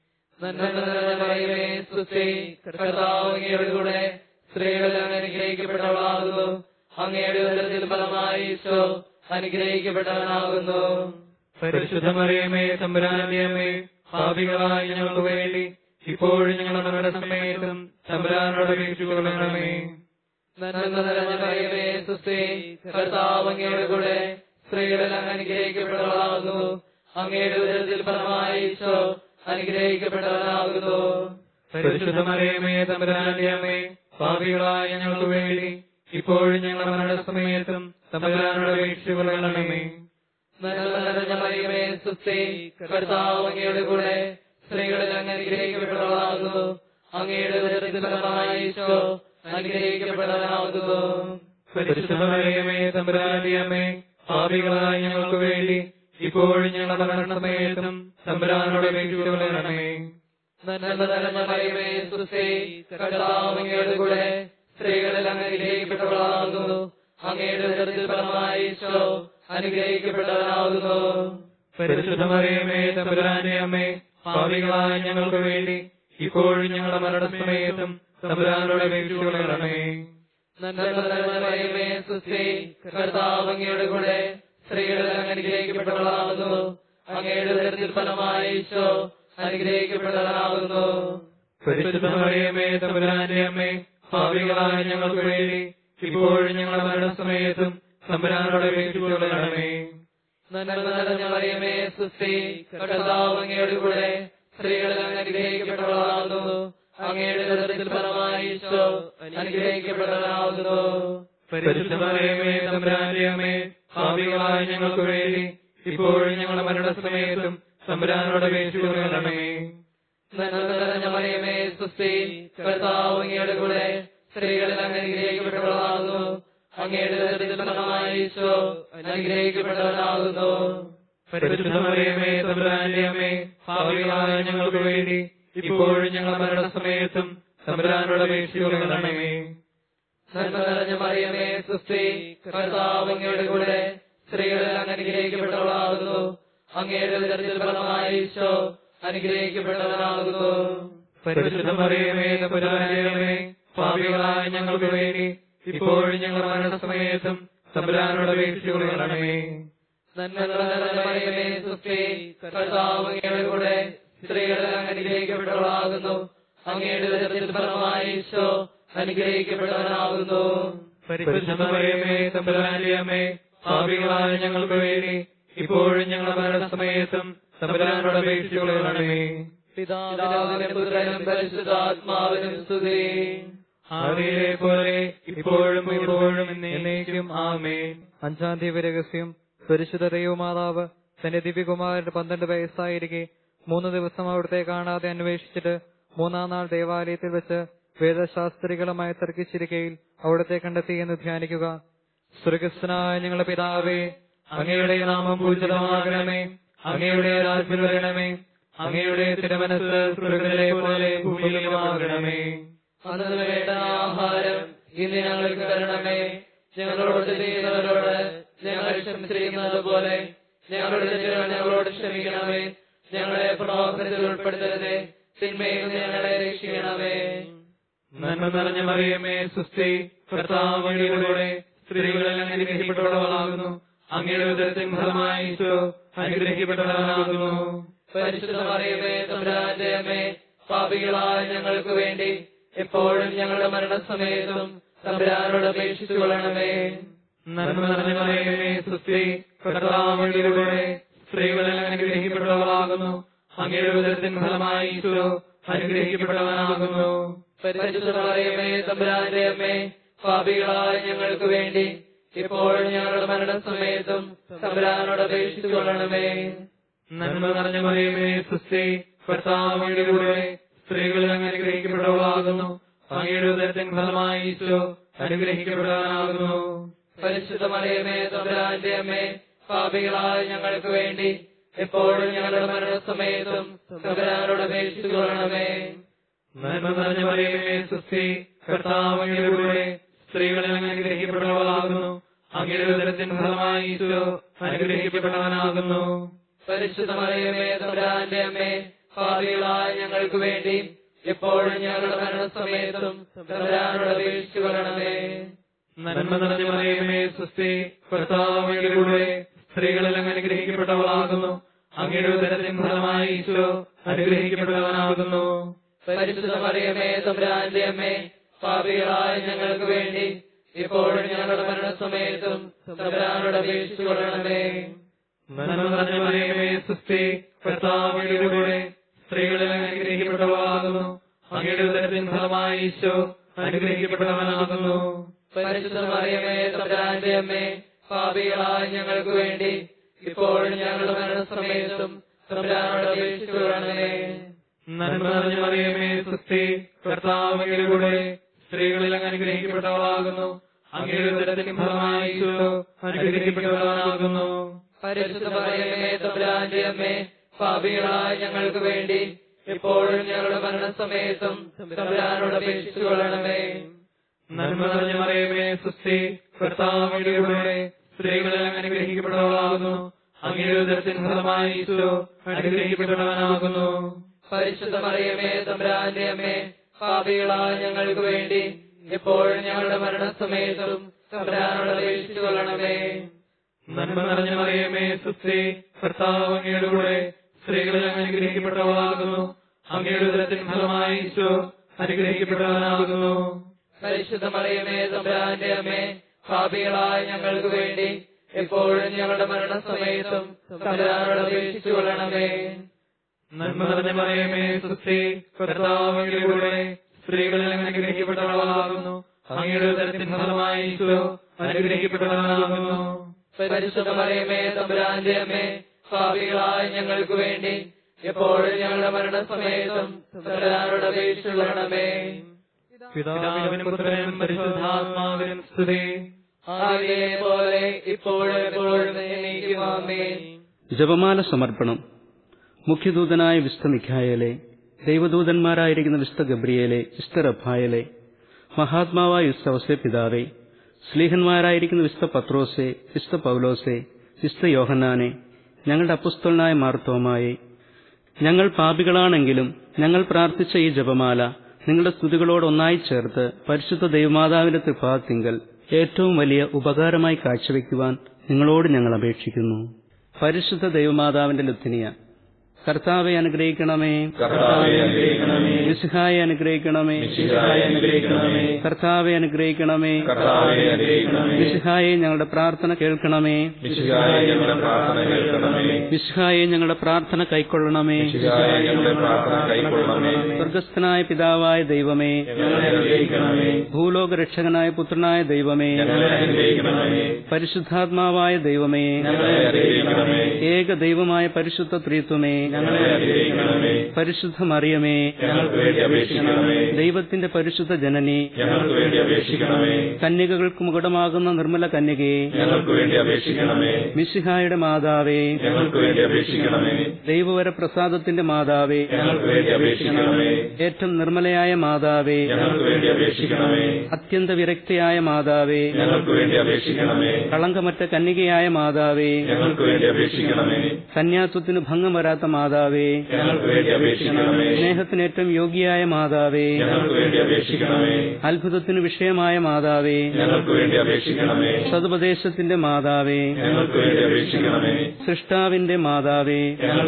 മറിയമേ സ്വസ്തി, കർത്താവ് അങ്ങയുടെ കൂടെ സ്ത്രീകൾ അനുഗ്രഹിക്കപ്പെട്ടവളാകുന്നു. അങ്ങയുടെ ഉദരത്തിൻ ഫലമായി ഈശോ അനുഗ്രഹിക്കപ്പെട്ടവനാകുന്നു. പരിശുദ്ധ മറിയമേ തമ്പുരാന്റെ അമ്മേ, പാപികളായ ഞങ്ങൾക്ക് വേണ്ടി ഇപ്പോഴും ഞങ്ങളുടെ മരണസമയത്തും തമ്പുരാനോട് അപേക്ഷിച്ചുകൊള്ളണമേ. മറിയമേ സ്വസ്തി, കർത്താവ് അങ്ങയുടെ കൂടെ സ്ത്രീകൾ അനുഗ്രഹിക്കപ്പെട്ടവളാകുന്നു. അങ്ങയുടെ ഉദരത്തിൽ ഫലമായി ഈശോ അനുഗ്രഹിക്കപ്പെട്ടവനാകുന്നു. പരിശുദ്ധ മറിയമേ തമ്പുരാന്റെ അമ്മേ, പാപികളായ ഞങ്ങൾക്ക് വേണ്ടി ഇപ്പോഴും ഞങ്ങളുടെ മരണസമയത്തും തമ്പുരാനോട് അപേക്ഷിച്ചുകൊള്ളണമേ. മറിയമേ സ്വസ്തി, കർത്താവ് അങ്ങയുടെ കൂടെ സ്ത്രീകളിൽ അനുഗ്രഹിക്കപ്പെട്ടവളാകുന്നു. അങ്ങയുടെ ഉദരത്തിൽ ഫലമായി ഈശോ അനുഗ്രഹിക്കപ്പെട്ടവനാകുന്നു. പരിശുദ്ധ മറിയമേ തമ്പുരാന്റെ അമ്മേ, പാപികളായ ഞങ്ങൾക്ക് വേണ്ടി ഇപ്പോഴും ഞങ്ങളുടെ മരണസമയത്തും തമ്പുരാനോട് അപേക്ഷിച്ചുകൊള്ളണമേ. നന്മ നിറഞ്ഞ മറിയമേ സുസ്ഥി, കർത്താവ് അങ്ങയുടെ കൂടെ സ്ത്രീകളിൽ അങ്ങ് അനുഗ്രഹിക്കപ്പെട്ടവളാകുന്നു. അങ്ങയുടെ ഉദരത്തിൽ ഫലമായി ഈശോ അനുഗ്രഹിക്കപ്പെട്ടവനാകുന്നു. പരിശുദ്ധ മറിയമേ തമ്പുരാന്റെ അമ്മേ, പാപികളായ ഞങ്ങൾക്ക് വേണ്ടി ഇപ്പോഴും ഞങ്ങളുടെ മരണസമയത്തും തമ്പുരാനോട് അപേക്ഷിച്ചുകൊള്ളണമേ. നന്മ നിറഞ്ഞ മറിയമേ സുസ്ഥി, കർത്താവ് അങ്ങയുടെ കൂടെ സ്ത്രീകളിൽ അങ്ങ് അനുഗ്രഹിക്കപ്പെട്ടവളാകുന്നു. അങ്ങയുടെ ഉദരത്തിൽ ഫലമായി ഈശോ അനുഗ്രഹിക്കപ്പെട്ടവനാകുന്നു. പരിശുദ്ധ മറിയമേ തമ്പുരാന്റെ അമ്മേ, പാപികളായ ഞങ്ങൾക്ക് വേണ്ടി ഇപ്പോഴും ഞങ്ങളുടെ മരണസമയത്തും തമ്പുരാനോട് അപേക്ഷിച്ചുകൊള്ളണമേ. നന്മ നിറഞ്ഞ മറിയമേ സുസ്ഥി, കർത്താവ് അങ്ങയുടെ കൂടെ സ്ത്രീകളിൽ അങ്ങ് അനുഗ്രഹിക്കപ്പെട്ടവളാകുന്നു. അങ്ങയുടെ ഉദരത്തിൽ ഫലമായി ഈശോ അനുഗ്രഹിക്കപ്പെട്ടവനാകുന്നു. പരിശുദ്ധ മറിയമേ തമ്പുരാന്റെ അമ്മേ, പാപികളായ ഞങ്ങൾക്ക് വേണ്ടി ഇപ്പോഴും ഞങ്ങളുടെ മരണസമയത്തും തമ്പുരാനോട് അപേക്ഷിച്ചുകൊള്ളണമേ. നന്മ നിറഞ്ഞ മറിയമേ സുസ്ഥി, കർത്താവ് അങ്ങയുടെ കൂടെ സ്ത്രീകളിൽ അങ്ങ് അനുഗ്രഹിക്കപ്പെട്ടവളാകുന്നു. അങ്ങയുടെ ഉദരത്തിൽ ഫലമായി ഈശോ അനുഗ്രഹിക്കപ്പെട്ടവനാകുന്നു. പരിശുദ്ധ മറിയമേ തമ്പുരാന്റെ അമ്മേ, പാപികളായ ഞങ്ങൾക്ക് വേണ്ടി ഇപ്പോഴും ഞങ്ങളുടെ മരണസമയത്തും തമ്പുരാനോട് അപേക്ഷിച്ചുകൊള്ളണമേ. നന്മ നിറഞ്ഞ മറിയമേ സുസ്ഥി, കർത്താവ് അങ്ങയുടെ കൂടെ സ്ത്രീകളിൽ അങ്ങ് അനുഗ്രഹിക്കപ്പെട്ടവളാകുന്നു. അങ്ങയുടെ ഉദരത്തിൽ ഫലമായി ഈശോ അനുഗ്രഹിക്കപ്പെട്ടവനാകുന്നു. പരിശുദ്ധ മറിയമേ തമ്പുരാന്റെ അമ്മേ, പാപികളായ ഞങ്ങൾക്ക് വേണ്ടി ഇപ്പോഴും ഞങ്ങളുടെ മരണസമയത്തും തമ്പുരാനോട് അപേക്ഷിച്ചുകൊള്ളണമേ. നന്മ നിറഞ്ഞ മറിയമേ സുസ്ഥി, കർത്താവ് അങ്ങയുടെ കൂടെ സ്ത്രീകളിൽ അങ്ങ് അനുഗ്രഹിക്കപ്പെട്ടവളാകുന്നു. അങ്ങയുടെ ഉദരത്തിൽ ഫലമായി ഈശോ അനുഗ്രഹിക്കപ്പെട്ടവനാകുന്നു. പരിശുദ്ധ മറിയമേ തമ്പുരാന്റെ അമ്മേ, പാപികളായ ഞങ്ങൾക്ക് വേണ്ടി ഇപ്പോഴും ഞങ്ങളുടെ മരണസമയത്തും തമ്പുരാനോട് അപേക്ഷിച്ചുകൊള്ളണമേ. പിതാവിനും പുത്രനും പരിശുദ്ധാത്മാവിനും സ്തുതി. ആദിയിലെ പോലെ ഇപ്പോഴും ഇപ്പോഴും എന്നേക്കും ആമേൻ. 5-ാം തീയതി രഹസ്യം. പരിശുദ്ധ ദൈവമാതാവ് തന്റെ ദിവ്യകുമാരന്റെ 12 വയസ്സായിരിക്കെ 3 ദിവസം അവിടുത്തെ കാണാതെ അന്വേഷിച്ചിട്ട് 3-ാം നാൾ ദേവാലയത്തിൽ വെച്ച് വേദശാസ്ത്രികളുമായി തർക്കിച്ചിരിക്കയിൽ അവിടുത്തെ കണ്ടെത്തി എന്ന് ധ്യാനിക്കുക. സ്വർഗസ്ഥനായ ഞങ്ങളുടെ പിതാവേ, അങ്ങയുടെ നാമം പൂജിതമാകണമേ. അങ്ങയുടെ രാജ്യം വരണമേ. അങ്ങയുടെ തിരുമനസ്സ് സ്വർഗ്ഗത്തിലെ പോലെ ഭൂമിയിലുമാകണമേ. അന്നു വേണ്ട ആഹാരം ഇന്ന് ഞങ്ങൾക്ക് തരണമേ. ഞങ്ങളോട് ചെയ്യുന്നവരോട് ഞങ്ങൾ ക്ഷമിച്ചിരിക്കുന്നത് പോലെ ഞങ്ങളുടെ തെറ്റുകൾ ഞങ്ങളോട് ക്ഷമിക്കണമേ. ഞങ്ങളെ പ്രലോഭനത്തിൽ ഉൾപ്പെടുത്തരുതേ, തിന്മയിൽ നിന്ന് ഞങ്ങളെ രക്ഷിക്കണമേ. നന്മ നിറഞ്ഞ മറിയമേ സുസ്ഥി, കർത്താവ് അങ്ങയുടെ കൂടെ സ്ത്രീകളിൽ അങ്ങ് അനുഗ്രഹിക്കപ്പെട്ടവളാകുന്നു. അങ്ങയുടെ ഉദരത്തിൻ ഫലമായി ഈശോ അനുഗ്രഹിക്കപ്പെട്ടവനാകുന്നു. പരിശുദ്ധ മറിയമേ തമ്പുരാന്റെ അമ്മേ, പാപികളായ ഞങ്ങൾക്ക് വേണ്ടി എപ്പോഴും ഞങ്ങളുടെ മരണസമയത്തും തമ്പുരാനോട് അപേക്ഷിച്ചുകൊള്ളണമേ. നന്മ നിറഞ്ഞ മറിയമേ സുസ്ഥി, കർത്താവ് അങ്ങയുടെ കൂടെ സ്ത്രീകളിൽ അങ്ങ് അനുഗ്രഹിക്കപ്പെട്ടവളാകുന്നു. അങ്ങയുടെ ഉദരത്തിൻ ഫലമായി ഈശോ അനുഗ്രഹിക്കപ്പെട്ടവനാകുന്നു. പരിശുദ്ധ മറിയമേ തമ്പുരാന്റെ അമ്മേ, പാപികളായ ഞങ്ങൾക്ക് വേണ്ടി ഇപ്പോഴും ഞങ്ങളുടെ മരണസമയത്തും തമ്പുരാനോട് അപേക്ഷിച്ചുകൊള്ളണമേ. നന്മ നിറഞ്ഞ മറിയമേ സുസ്ഥി, കർത്താവ് അങ്ങയുടെ കൂടെ സ്ത്രീകളിൽ അങ്ങ് അനുഗ്രഹിക്കപ്പെട്ടവളാകുന്നു. അങ്ങയുടെ ഉദരത്തിൻ ഫലമായി ഈശോ അനുഗ്രഹിക്കപ്പെട്ടവനാകുന്നു. പരിശുദ്ധ മറിയമേ തമ്പുരാന്റെ അമ്മേ, പാപികളായ ഞങ്ങൾക്ക് വേണ്ടി എപ്പോഴും ഞങ്ങളുടെ മരണസമയത്തും തമ്പുരാനോട് അപേക്ഷിച്ചുകൊള്ളണമേ. നന്മ നിറഞ്ഞ മറിയമേ സുസ്ഥി, കർത്താവ് അങ്ങയുടെ കൂടെ സ്ത്രീകളിൽ അങ്ങ് അനുഗ്രഹിക്കപ്പെട്ടവളാകുന്നു. അങ്ങയുടെ ഉദരത്തിൻ ഫലമായി ഈശോ അനുഗ്രഹിക്കപ്പെട്ടവനാകുന്നു. പരിശുദ്ധ മറിയമേ തമ്പുരാന്റെ അമ്മേ, പാപികളായ ഞങ്ങൾക്ക് വേണ്ടി എപ്പോഴും ഞങ്ങളുടെ മരണസമയത്തും തമ്പുരാനോട് അപേക്ഷിച്ചുകൊള്ളണമേ. നന്മ നിറഞ്ഞ മറിയമേ സുസ്ഥി, കർത്താവ് അങ്ങയുടെ കൂടെ സ്ത്രീകളിൽ അങ്ങ് അനുഗ്രഹിക്കപ്പെട്ടവളാകുന്നു. അങ്ങയുടെ ഉദരത്തിൻ ഫലമായി ഈശോ അനുഗ്രഹിക്കപ്പെട്ടവനാകുന്നു. പരിശുദ്ധ മറിയമേ തമ്പുരാന്റെ അമ്മേ, പാപികളായ ഞങ്ങൾക്ക് വേണ്ടി ഇപ്പോഴും ഞങ്ങളുടെ മരണസമയത്തും തമ്പുരാനോട് അപേക്ഷിച്ചുകൊള്ളണമേ. നന്മ നിറഞ്ഞ മറിയമേ സുസ്ഥി, കർത്താവ് അങ്ങയുടെ കൂടെ സ്ത്രീകളിൽ അങ്ങ് അനുഗ്രഹിക്കപ്പെട്ടവളാകുന്നു. അങ്ങയുടെ ഉദരത്തിൻ ഫലമായി ഈശോ അനുഗ്രഹിക്കപ്പെട്ടവനാകുന്നു. പരിശുദ്ധ മറിയമേ തമ്പുരാന്റെ അമ്മേ, പാപികളായ ഞങ്ങൾക്ക് വേണ്ടി ഇപ്പോഴും ഞങ്ങളുടെ മരണസമയത്തും തമ്പുരാനോട് അപേക്ഷിച്ചുകൊള്ളണമേ. നന്മ നിറഞ്ഞ മറിയമേ സുസ്ഥി, കർത്താവ് അങ്ങയുടെ കൂടെ സ്ത്രീകളിൽ അങ്ങ് അനുഗ്രഹിക്കപ്പെട്ടവളാകുന്നു. അങ്ങയുടെ ഉദരത്തിൻ ഫലമായി ഈശോ അനുഗ്രഹിക്കപ്പെട്ടവനാകുന്നു. പരിശുദ്ധ മറിയമേ തമ്പുരാന്റെ അമ്മേ, പാപികളായ ഞങ്ങൾക്ക് വേണ്ടി ഇപ്പോഴും ഞങ്ങളുടെ മരണസമയത്തും തമ്പുരാനോട് അപേക്ഷിച്ചുകൊള്ളണമേ. നന്മ നിറഞ്ഞ മറിയമേ സുസ്തി, കർത്താവ് അങ്ങയുടെ കൂടെ സ്ത്രീകളിൽ അനുഗ്രഹിക്കപ്പെട്ടവളാകുന്നു. അങ്ങയുടെ ഉദരത്തിൻ ഫലമായി ഈശോ അനുഗ്രഹിക്കപ്പെട്ടവനാകുന്നു. പരിശുദ്ധ മറിയമേ തമ്പുരാന്റെ അമ്മേ, പാപികളായ ഞങ്ങൾക്ക് വേണ്ടി ഇപ്പോഴും ഞങ്ങളുടെ മരണസമയത്തും തമ്പുരാനോട് അപേക്ഷിച്ചുകൊള്ളണമേ. നന്മ നിറഞ്ഞ മറിയമേ സുസ്തി, കർത്താവ് അങ്ങയുടെ കൂടെ സ്ത്രീകളിൽ അനുഗ്രഹിക്കപ്പെട്ടവളാകുന്നു. അങ്ങയുടെ ഉദരത്തിൻ ഫലമായി ഈശോ അനുഗ്രഹിക്കപ്പെട്ടവനാകുന്നു. പരിശുദ്ധ മറിയമേ തമ്പുരാന്റെ അമ്മേ, പാപികളായ ഞങ്ങൾക്ക് വേണ്ടി എപ്പോഴും ഞങ്ങളുടെ മരണസമയത്തും തമ്പുരാനോട് അപേക്ഷിച്ചുകൊള്ളണമേ. നന്മ നിറഞ്ഞ മറിയമേ സുസ്തി, കർത്താവ് അങ്ങയുടെ കൂടെ സ്ത്രീകളിൽ അനുഗ്രഹിക്കപ്പെട്ടവളാകുന്നു. അങ്ങയുടെ ഉദരത്തിൻ ഫലമായി ഈശോ അനുഗ്രഹിക്കപ്പെട്ടവനാകുന്നു. പരിശുദ്ധ മറിയമേ തമ്പുരാന്റെ അമ്മേ, പാപികളായ ഞങ്ങൾക്ക് വേണ്ടി എപ്പോഴും ഞങ്ങളുടെ മരണസമയത്തും തമ്പുരാനോട് അപേക്ഷിച്ചുകൊള്ളണമേ. പിതാവിനും പുത്രനും പരിശുദ്ധാത്മാവിനും സ്തുതി. ആദിയിലെ പോലെ ഇപ്പോഴും എപ്പോഴും എന്നേക്കും ആമേൻ. ജപമാല സമർപ്പണം. മുഖ്യദൂതനായ വിശുദ്ധ മിഖായേലേ, ദൈവദൂതന്മാരായിരിക്കുന്ന വിശുദ്ധ ഗബ്രിയേലേ, വിശുദ്ധ റഫായേലേ, മഹാത്മാവായ വിശുദ്ധ ഔസേ പിതാവേ, സ്ലീഹന്മാരായിരിക്കുന്ന വിശുദ്ധ പത്രോസേ, വിശുദ്ധ പൗലോസേ, വിശുദ്ധ യോഹന്നാനെ, ഞങ്ങളുടെ അപ്പസ്തലനായ മാർത്തോമായെ, ഞങ്ങൾ പാപികളാണെങ്കിലും ഞങ്ങൾ പ്രാർത്ഥിച്ച ഈ ജപമാല നിങ്ങളുടെ സ്തുതികളോട് ഒന്നായി ചേർത്ത് പരിശുദ്ധ ദൈവമാതാവിന്റെ തൃപാദത്തിങ്കൽ ഏറ്റവും വലിയ ഉപകാരമായി കാഴ്ചവെക്കുവാൻ നിങ്ങളോട് ഞങ്ങൾ അപേക്ഷിക്കുന്നു. പരിശുദ്ധ ദൈവമാതാവിന്റെ ലുത്തിനിയ. കർത്താവെ അനുഗ്രഹിക്കണമേ, മിശിഹായെ അനുഗ്രഹിക്കണമേ, കർത്താവെ അനുഗ്രഹിക്കണമേ, മിശിഹായെ ഞങ്ങളുടെ പ്രാർത്ഥന കേൾക്കണമേ, മിശിഹായെ ഞങ്ങളുടെ പ്രാർത്ഥന കൈക്കൊള്ളണമേ. സ്വർഗസ്ഥനായ പിതാവായ ദൈവമേ, ഭൂലോക രക്ഷകനായ പുത്രനായ ദൈവമേ, പരിശുദ്ധാത്മാവായ ദൈവമേ, ഏക ദൈവമായ പരിശുദ്ധ ത്രിത്വമേ, പരിശുദ്ധ മറിയമേ, ദൈവത്തിന്റെ പരിശുദ്ധ ജനനി, കന്യകകൾക്ക് മുകുടമാകുന്ന നിർമ്മല കന്യകേ, മിശിഹായുടെ മാതാവേ, ദൈവവര പ്രസാദത്തിന്റെ മാതാവേ, ഏറ്റവും നിർമ്മലയായ മാതാവേ, അത്യന്ത വിരക്തയായ മാതാവേ, കളങ്കമറ്റ കന്യകയായ മാതാവേ, കന്യാത്വത്തിന് ഭംഗം വരാത്ത മാതാവേ, സ്നേഹത്തിന് ഏറ്റവും യോഗ്യയായ മാതാവേ, അത്ഭുതത്തിന് വിഷയമായ മാതാവേ, സതുപദേശത്തിന്റെ മാതാവേ, സൃഷ്ടാവിന്റെ മാതാവേ,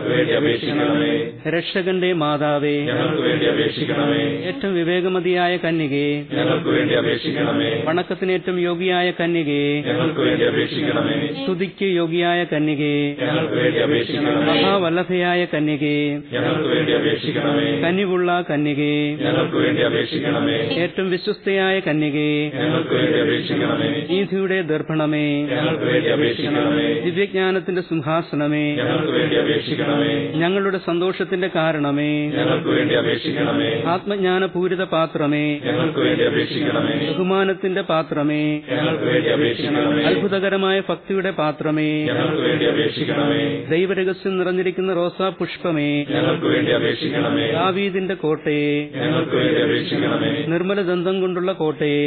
രക്ഷകന്റെ മാതാവേ, ഏറ്റവും വിവേകമതിയായ കന്യകേ, വണക്കത്തിന് ഏറ്റവും യോഗ്യയായ കന്യകേ, സ്തുതിക്ക് യോഗ്യയായ കന്യകേ, മഹാവല്ലഭയായ കന്യകേ, കനിവുള്ള കന്യകേ, ഏറ്റവും വിശ്വസ്തയായ കന്യകേ, നീതിയുടെ ദർപ്പണമേ, ദിവ്യജ്ഞാനത്തിന്റെ സിംഹാസനമേ, ഞങ്ങളുടെ സന്തോഷത്തിന്റെ കാരണമേ, ആത്മജ്ഞാനപൂരിത പാത്രമേ, ബഹുമാനത്തിന്റെ പാത്രമേ, അത്ഭുതകരമായ ഭക്തിയുടെ പാത്രമേ, ദൈവരഹസ്യം നിറഞ്ഞിരിക്കുന്ന റോസാ പുഷ്പമേ, ദാവീദിന്റെ കോട്ടയെ, നിർമ്മല ദന്തം കൊണ്ടുള്ള കോട്ടയെ,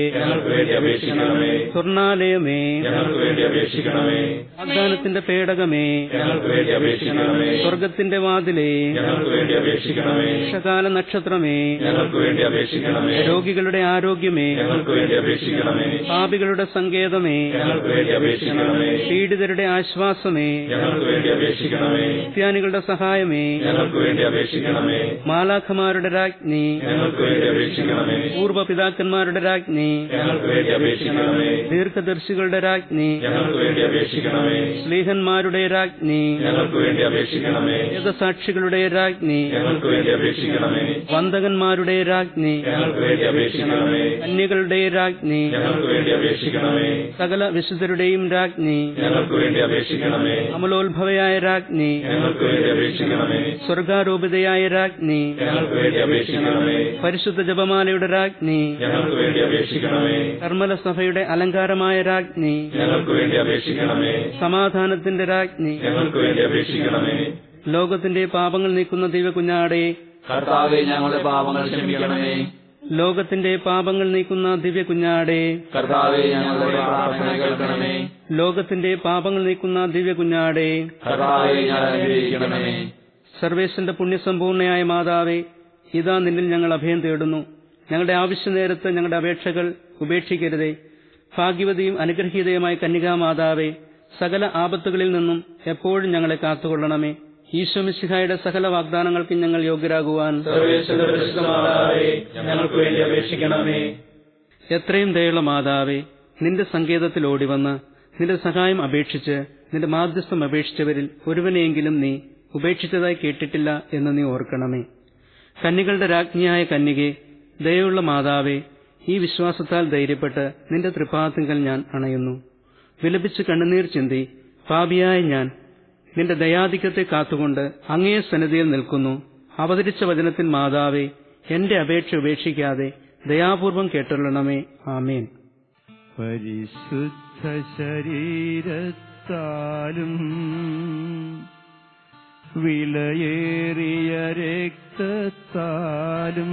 സ്വർണാലയമേ, വാഗ്ദാനത്തിന്റെ പേടകമേ, സ്വർഗത്തിന്റെ വാതിലേ, വർഷകാല നക്ഷത്രമേ, രോഗികളുടെ ആരോഗ്യമേ, പാപികളുടെ സങ്കേതമേ, പീഡിതരുടെ ആശ്വാസമേ, ക്രിസ്ത്യാനികളുടെ സഹായമേ, മാലാഖമാരുടെ രാജ്ഞി, പൂർവപിതാക്കന്മാരുടെ രാജ്ഞി, ദീർഘദർശികളുടെ രാജ്ഞി, സ്ലീഹന്മാരുടെ രാജ്ഞി, യഗസാക്ഷികളുടെ രാജ്ഞി, വന്ദകന്മാരുടെ രാജ്ഞി, കന്യകളുടെ രാജ്ഞി, സകല വിശുദ്ധരുടെയും രാജ്ഞി, അമലോത്ഭവയായ രാജ്ഞി, അപേക്ഷിക്കണമേ. സ്വർഗാരോപിതയായ രാജ്ഞി, ഞങ്ങൾക്ക് വേണ്ടി അപേക്ഷിക്കണമേ. പരിശുദ്ധ ജപമാലയുടെ രാജ്ഞി, ഞങ്ങൾക്ക് വേണ്ടി അപേക്ഷിക്കണമേ. കർമ്മല സഭയുടെ അലങ്കാരമായ രാജ്ഞി, ഞങ്ങൾക്ക് വേണ്ടി അപേക്ഷിക്കണമേ. സമാധാനത്തിന്റെ രാജ്ഞി, ഞങ്ങൾക്ക് വേണ്ടി അപേക്ഷിക്കണമേ. ലോകത്തിന്റെ പാപങ്ങൾ നീക്കുന്ന ദിവ്യകുഞ്ഞാടേ, കർത്താവേ, ഞങ്ങളുടെ പാപങ്ങൾ ക്ഷമിക്കണമേ. ലോകത്തിന്റെ പാപങ്ങൾ നീക്കുന്ന ദിവ്യകുഞ്ഞാടേ, കർത്താവേ, ഞങ്ങളുടെ പ്രാർത്ഥന കേൾക്കണമേ. ലോകത്തിന്റെ പാപങ്ങൾ നീക്കുന്ന ദിവ്യകുഞ്ഞാടേ, കർത്താവേ, ഞങ്ങളെ അനുഗ്രഹിക്കണമേ. സർവേശ്വരന്റെ പുണ്യസമ്പൂർണയായ മാതാവേ, ഇതാ നിന്നിൽ ഞങ്ങൾ അഭയം തേടുന്നു. ഞങ്ങളുടെ ആവശ്യനേരത്ത് ഞങ്ങളുടെ അപേക്ഷകൾ ഉപേക്ഷിക്കരുതേ. ഭാഗ്യവതിയും അനുഗ്രഹീതയുമായ കന്യകാമാതാവേ, സകല ആപത്തുകളിൽ നിന്നും എപ്പോഴും ഞങ്ങളെ കാത്തുകൊള്ളണമേ. ഈശോ മിശിഹായുടെ സകല വാഗ്ദാനങ്ങൾക്കും ഞങ്ങൾ യോഗ്യരാകുവാൻ സർവേശ്വര പരിശുദ്ധ മാതാവേ, ഞങ്ങൾക്ക് വേണ്ടി അപേക്ഷിക്കണമേ. എത്രയും ദയുള്ള മാതാവേ, നിന്റെ സങ്കേതത്തിൽ ഓടിവന്ന് നിന്റെ സഹായം അപേക്ഷിച്ച് നിന്റെ മാധ്യസ്ഥം അപേക്ഷിച്ചവരിൽ ഒരുവനെയെങ്കിലും നീ ഉപേക്ഷിച്ചതായി കേട്ടിട്ടില്ല എന്ന് നീ ഓർക്കണമേ. കന്യകളുടെ രാജ്ഞിയായ കന്യകെ, ദയയുള്ള മാതാവേ, ഈ വിശ്വാസത്താൽ ധൈര്യപ്പെട്ട് നിന്റെ തൃപ്പാദത്തിങ്കൽ ഞാൻ അണയുന്നു. വിലപിച്ച് കണ്ണുനീർ ചിന്തി പാപിയായ ഞാൻ നിന്റെ ദയാധിക്യത്തെ കാത്തുകൊണ്ട് അങ്ങേ സന്നിധിയിൽ നിൽക്കുന്നു. അവതരിച്ച വചനത്തിൽ മാതാവേ, എന്റെ അപേക്ഷ ഉപേക്ഷിക്കാതെ ദയാപൂർവം കേട്ടുള്ളണമേ. ആമേൻ. പരിശുദ്ധ ശരീരത്താലും വിലയേറിയ രക്തത്താലും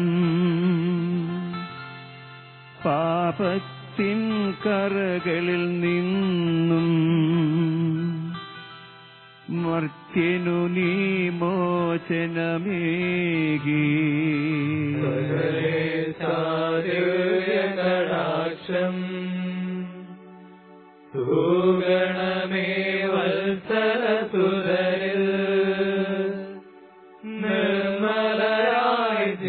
പാപത്തിൻ കറകളിൽ നിന്നും മർത്യനു നീ മോചനമേകി കടാക്ഷം തൂഗണമേ വത്സരസുതരിൽ നിർമ്മലരായി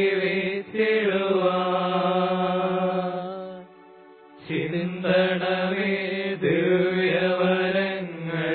ജീവിച്ചിടുവാൻ ചിന്തണമേ ദിവ്യവരങ്ങൾ.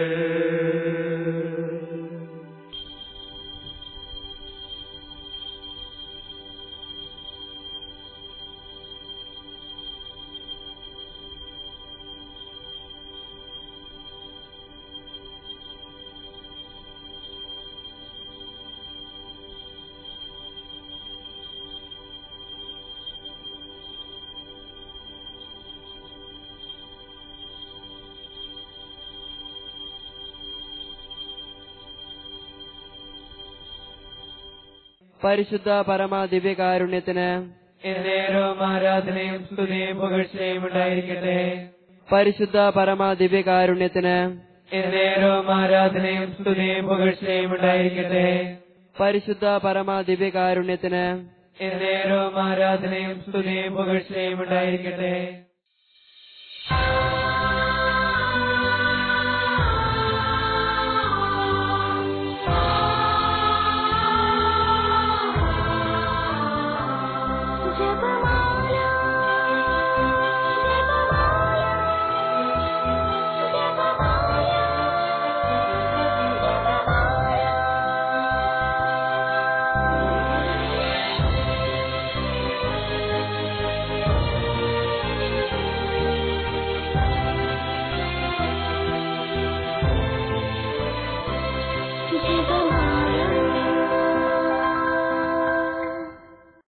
പരിശുദ്ധ പരമ ദിവ്യകാരുണ്യത്തിന് എന്നേരവും ആരാധനയും സ്തുതിയും പുകഴ്ചയും ഉണ്ടായിരിക്കട്ടെ. പരിശുദ്ധ പരമ ദിവ്യകാരുണ്യത്തിന് എന്നേരവും ആരാധനയും സ്തുതിയും പുകഴ്ചയും ഉണ്ടായിരിക്കട്ടെ. പരിശുദ്ധ പരമ ദിവ്യകാരുണ്യത്തിന് എന്നേരവും ആരാധനയും സ്തുതിയും പുകഴ്ചയും ഉണ്ടായിരിക്കട്ടെ.